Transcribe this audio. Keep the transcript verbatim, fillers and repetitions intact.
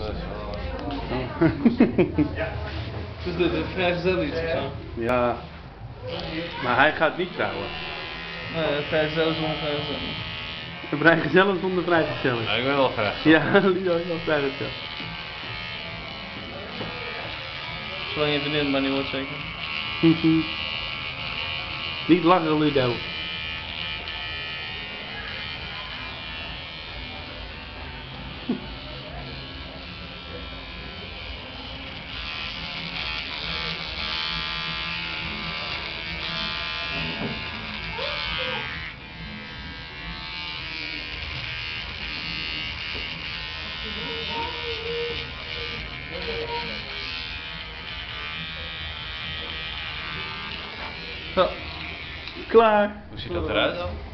dat is wel... Dus dit is vrijgezel iets of zo? Ja. Maar hij gaat niet trouwen. Nee, vrijgezel zonder vrijgezel. Een vrijgezel zonder vrijgezel. Ja, ik ben wel graag. Ja, Ludo is wel vrijgezel. Zolang je vriendin maar niet wordt zeker. Niet lachen, Ludo. Zo. Klaar. Hoe ziet dat eruit dan?